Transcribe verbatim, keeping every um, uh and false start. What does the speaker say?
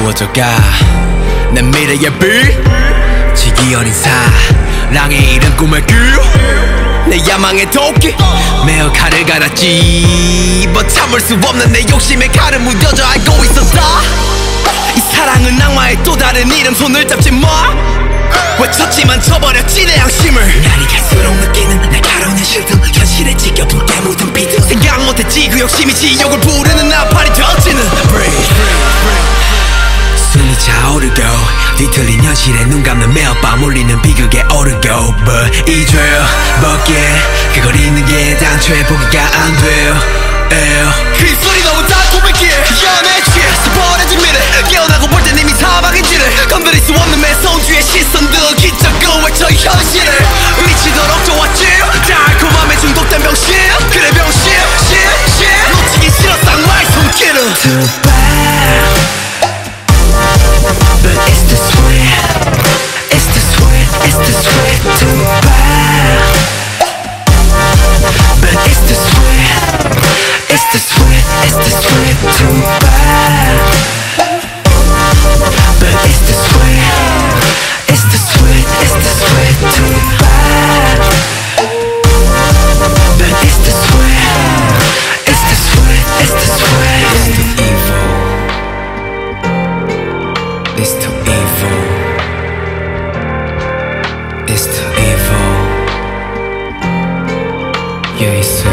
어두워져가 내 미래의 빛 지기 어린 사랑의 이른 꿈의 길내 야망의 도끼 매어 칼을 갈았지 but 참을 수 없는 내 욕심에 칼은 무뎌져 알고 있었다 이 사랑은 악마의 또 다른 이름 손을 잡지 마 외쳤지만 쳐버렸지 내 양심을 날이 갈수록 느끼는 날카로운 실드 현실에 지겨분 깨묻은 비트 생각 못했지 그 욕심이 지옥을 부르는 나팔이 던지는 Breathe 숨이 차오르고 뒤틀린 현실에 눈 감는 매일 밤 울리는 비극에 오르고 But 이 죄 벗게 그걸 잊는 게 당초에 보기가 안 돼요 그 입술이 너무 달콤했기에 연애 취해 스포해진 미래 깨어나고 볼 땐 이미 사방인지를 건드릴 수 없는 매성주의 시선들 기적으로 외쳐 현실을 미치도록 좋았지 달콤함에 중독된 병신 그래 병신 신, 신 놓치기 싫어 쌍화의 손길은 Too bad But it's the sweet It's the sweet It's the sweet Too bad But it's the sweet It's the sweet It's the sweet Too bad But it's the sweet It's the sweet It's the sweet Too bad But it's the sweet It's the sweet It's the sweet It's too evil It's too evil It's too evil Yeah, it's